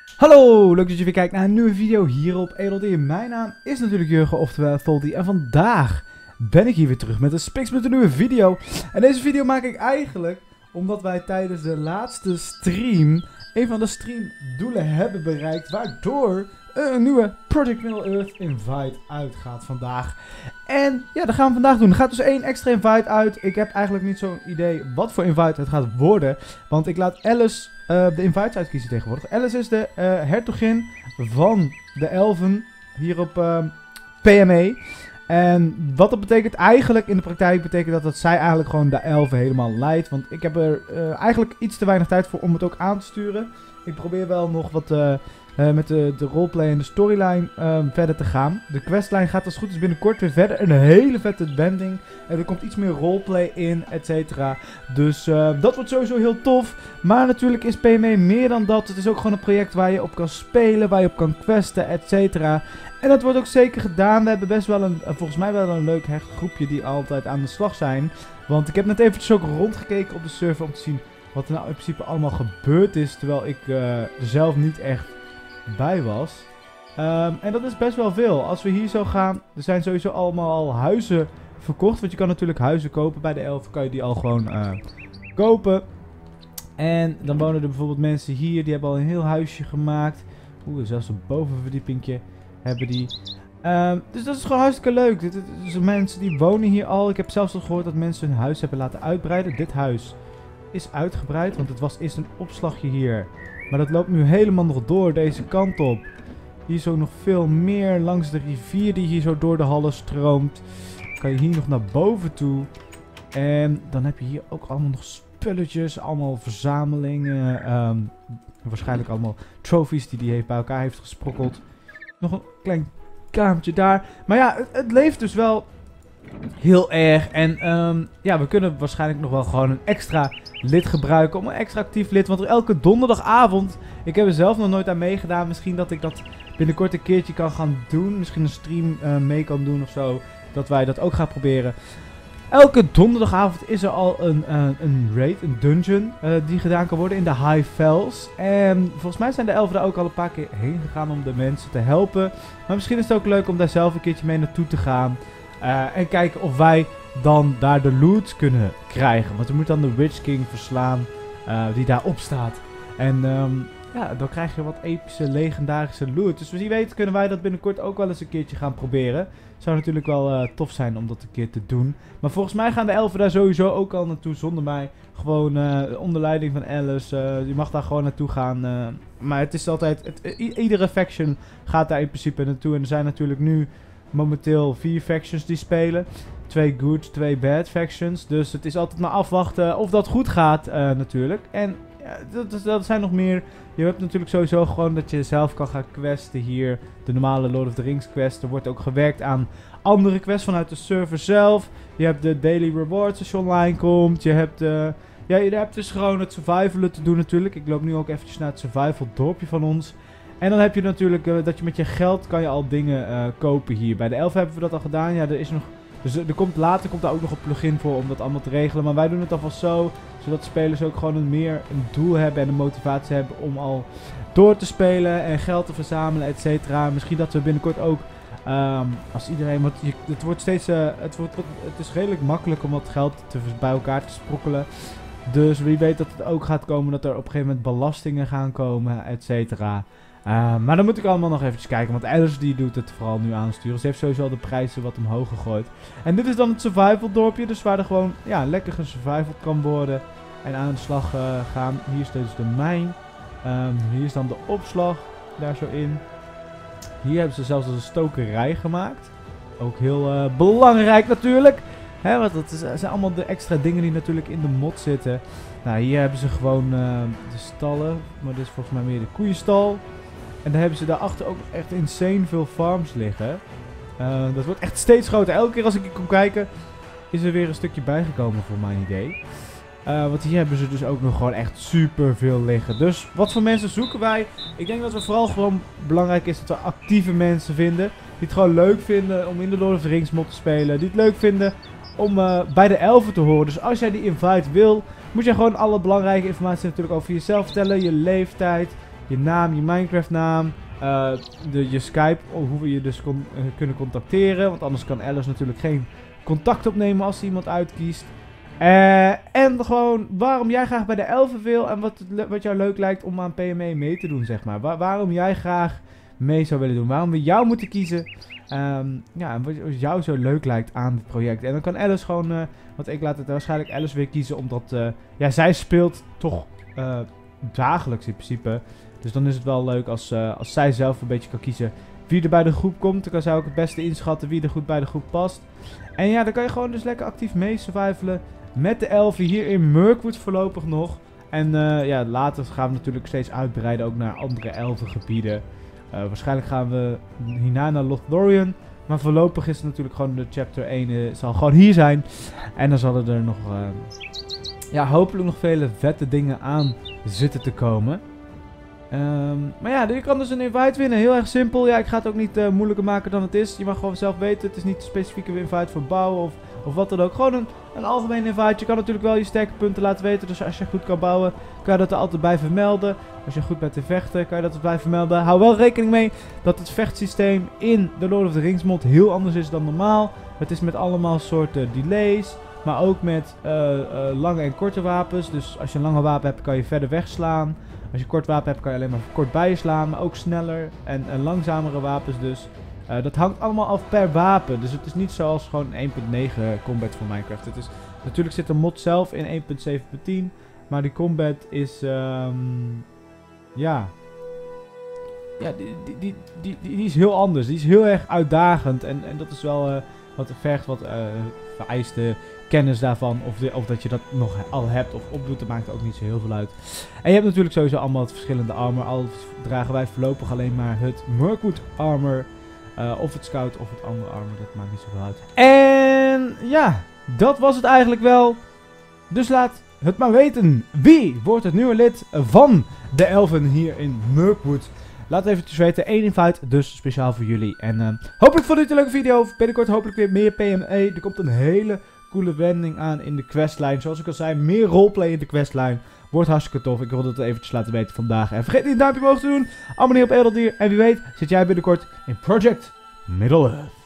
Hallo, leuk dat je weer kijkt naar een nieuwe video hier op ELD. Mijn naam is natuurlijk Jurgen, oftewel Tholty. En vandaag ben ik hier weer terug met een Spixsplinter nieuwe video. En deze video maak ik eigenlijk omdat wij tijdens de laatste stream een van de streamdoelen hebben bereikt. Waardoor een nieuwe Project Middle-earth invite uitgaat vandaag. En ja, dat gaan we vandaag doen. Er gaat dus één extra invite uit. Ik heb eigenlijk niet zo'n idee wat voor invite het gaat worden. Want ik laat Alice de invites uitkiezen tegenwoordig. Alice is de hertogin van de elfen hier op PME. En wat dat betekent eigenlijk in de praktijk, betekent dat zij eigenlijk gewoon de elfen helemaal leidt. Want ik heb er eigenlijk iets te weinig tijd voor om het ook aan te sturen. Ik probeer wel nog wat met de roleplay en de storyline verder te gaan. De questlijn gaat als het goed is binnenkort weer verder. Een hele vette bending. Er komt iets meer roleplay in, et cetera. Dus dat wordt sowieso heel tof. Maar natuurlijk is PME meer dan dat. Het is ook gewoon een project waar je op kan spelen, waar je op kan questen, et cetera. En dat wordt ook zeker gedaan. We hebben best wel volgens mij wel een leuk hecht groepje die altijd aan de slag zijn. Want ik heb net eventjes ook rondgekeken op de server om te zien wat er nou in principe allemaal gebeurd is. Terwijl ik er zelf niet echt bij was. En dat is best wel veel. Als we hier zo gaan, er zijn sowieso allemaal al huizen verkocht. Want je kan natuurlijk huizen kopen bij de elfen. Kan je die al gewoon kopen. En dan wonen er bijvoorbeeld mensen hier. Die hebben al een heel huisje gemaakt. Oeh, zelfs een bovenverdiepingje hebben die. Dus dat is gewoon hartstikke leuk. Dus mensen die wonen hier al. Ik heb zelfs al gehoord dat mensen hun huis hebben laten uitbreiden. Dit huis is uitgebreid. Want het was eerst een opslagje hier. Maar dat loopt nu helemaal nog door deze kant op. Hier is ook nog veel meer langs de rivier die hier zo door de hallen stroomt. Kan je hier nog naar boven toe. En dan heb je hier ook allemaal nog spulletjes. Allemaal verzamelingen. Waarschijnlijk allemaal trophies die hij heeft bij elkaar heeft gesprokkeld. Nog een klein kamertje daar. Maar ja, het leeft dus wel heel erg. En ja, we kunnen waarschijnlijk nog wel gewoon een extra lid gebruiken. Om een extra actief lid. Want elke donderdagavond. Ik heb er zelf nog nooit aan meegedaan. Misschien dat ik dat binnenkort een keertje kan gaan doen. Misschien een stream mee kan doen of zo. Dat wij dat ook gaan proberen. Elke donderdagavond is er al een raid, een dungeon. Die gedaan kan worden in de High Fells. En volgens mij zijn de elfen daar ook al een paar keer heen gegaan om de mensen te helpen. Maar misschien is het ook leuk om daar zelf een keertje mee naartoe te gaan. En kijken of wij dan daar de loot kunnen krijgen. Want we moeten dan de Witch King verslaan die daarop staat. En ja, dan krijg je wat epische, legendarische loot. Dus wie weet kunnen wij dat binnenkort ook wel eens een keertje gaan proberen. Zou natuurlijk wel tof zijn om dat een keer te doen. Maar volgens mij gaan de elfen daar sowieso ook al naartoe zonder mij. Gewoon onder leiding van Alice. Je mag daar gewoon naartoe gaan. Maar het is altijd... iedere faction gaat daar in principe naartoe. En er zijn natuurlijk nu momenteel 4 factions die spelen. 2 good, 2 bad factions. Dus het is altijd maar afwachten of dat goed gaat natuurlijk. En ja, dat zijn nog meer. Je hebt natuurlijk sowieso gewoon dat je zelf kan gaan questen hier. De normale Lord of the Rings quest. Er wordt ook gewerkt aan andere quests vanuit de server zelf. Je hebt de daily rewards als je online komt. Je hebt ja, je hebt dus gewoon het survivalen te doen natuurlijk. Ik loop nu ook eventjes naar het survival dorpje van ons. En dan heb je natuurlijk dat je met je geld kan je al dingen kopen hier. Bij de elfen hebben we dat al gedaan. Ja, er is nog... Dus later komt daar ook nog een plugin voor om dat allemaal te regelen. Maar wij doen het alvast zo. Zodat spelers ook gewoon een doel hebben en een motivatie hebben om al door te spelen en geld te verzamelen, et cetera. Misschien dat we binnenkort ook, als iedereen... Want het wordt steeds... het is redelijk makkelijk om wat geld bij elkaar te sprokkelen. Dus wie weet dat het ook gaat komen dat er op een gegeven moment belastingen gaan komen, et cetera. Maar dan moet ik allemaal nog eventjes kijken. Want Alice die doet het vooral nu aansturen. Ze heeft sowieso al de prijzen wat omhoog gegooid. En dit is dan het survival dorpje. Dus waar er gewoon lekker gesurvivald kan worden. En aan de slag gaan. Hier is dus de mijn. Hier is dan de opslag. Daar zo in. Hier hebben ze zelfs een stokerij gemaakt. Ook heel belangrijk natuurlijk. Hè, want dat zijn allemaal de extra dingen die natuurlijk in de mod zitten. Nou, hier hebben ze gewoon de stallen. Maar dit is volgens mij meer de koeienstal. En dan hebben ze daarachter ook echt insane veel farms liggen. Dat wordt echt steeds groter. Elke keer als ik hier kom kijken, is er weer een stukje bijgekomen voor mijn idee. Want hier hebben ze dus ook nog gewoon echt super veel liggen. Dus wat voor mensen zoeken wij? Ik denk dat we vooral gewoon belangrijk is dat we actieve mensen vinden. Die het gewoon leuk vinden om in de Lord of the Rings mod te spelen. Die het leuk vinden om bij de elfen te horen. Dus als jij die invite wil, moet je gewoon alle belangrijke informatie natuurlijk over jezelf vertellen. Je leeftijd. je naam, je Minecraft naam, je Skype, hoe we je dus kunnen contacteren. Want anders kan Alice natuurlijk geen contact opnemen als ze iemand uitkiest. En gewoon waarom jij graag bij de elfen wil en wat jou leuk lijkt om aan PME mee te doen, zeg maar. Waarom jij graag mee zou willen doen. Waarom we jou moeten kiezen. Ja, en wat jou zo leuk lijkt aan het project. En dan kan Alice gewoon, want ik laat het waarschijnlijk Alice weer kiezen, omdat ja, zij speelt toch dagelijks in principe. Dus dan is het wel leuk als zij zelf een beetje kan kiezen wie er bij de groep komt. Dan kan zij ook het beste inschatten wie er goed bij de groep past. En ja, dan kan je gewoon dus lekker actief mee survivalen met de elfen hier in Mirkwood voorlopig nog. En ja, later gaan we natuurlijk steeds uitbreiden ook naar andere elfengebieden. Waarschijnlijk gaan we hierna naar Lothlorien. Maar voorlopig is het natuurlijk gewoon de chapter 1 zal gewoon hier zijn. En dan zullen er nog, ja, hopelijk nog vele vette dingen aan zitten te komen. Maar ja, je kan dus een invite winnen. Heel erg simpel. Ja, ik ga het ook niet moeilijker maken dan het is. Je mag gewoon zelf weten. Het is niet een specifieke invite voor bouwen of wat dan ook. Gewoon een algemeen invite. Je kan natuurlijk wel je sterke punten laten weten. Dus als je goed kan bouwen, kan je dat er altijd bij vermelden. Als je goed bent te vechten, kan je dat er bij vermelden. Hou wel rekening mee dat het vechtsysteem in de Lord of the Rings mod heel anders is dan normaal. Het is met allemaal soorten delays. Maar ook met lange en korte wapens. Dus als je een lange wapen hebt, kan je verder wegslaan. Als je een kort wapen hebt, kan je alleen maar kort bij je slaan. Maar ook sneller en langzamere wapens dus. Dat hangt allemaal af per wapen. Dus het is niet zoals gewoon 1.9 combat van Minecraft. Het is, natuurlijk zit de mod zelf in 1.7.10. Maar die combat is... ja... Ja, die is heel anders. Die is heel erg uitdagend. En dat is wel wat vergt, wat vereiste kennis daarvan. Of dat je dat nog al hebt of opdoet, dat maakt ook niet zo heel veel uit. En je hebt natuurlijk sowieso allemaal het verschillende armor. Al dragen wij voorlopig alleen maar het Mirkwood armor. Of het scout of het andere armor, dat maakt niet zoveel uit. En ja, dat was het eigenlijk wel. Dus laat het maar weten. Wie wordt het nieuwe lid van de elfen hier in Mirkwood? Laat het eventjes weten. 1 invite, dus speciaal voor jullie. En hopelijk vond u het een leuke video. Binnenkort hopelijk weer meer PME. Er komt een hele coole wending aan in de questlijn. Zoals ik al zei, meer roleplay in de questlijn. Wordt hartstikke tof. Ik wilde het eventjes laten weten vandaag. En vergeet niet een duimpje omhoog te doen. Abonneer op Edeldier. En wie weet zit jij binnenkort in Project Middle-earth.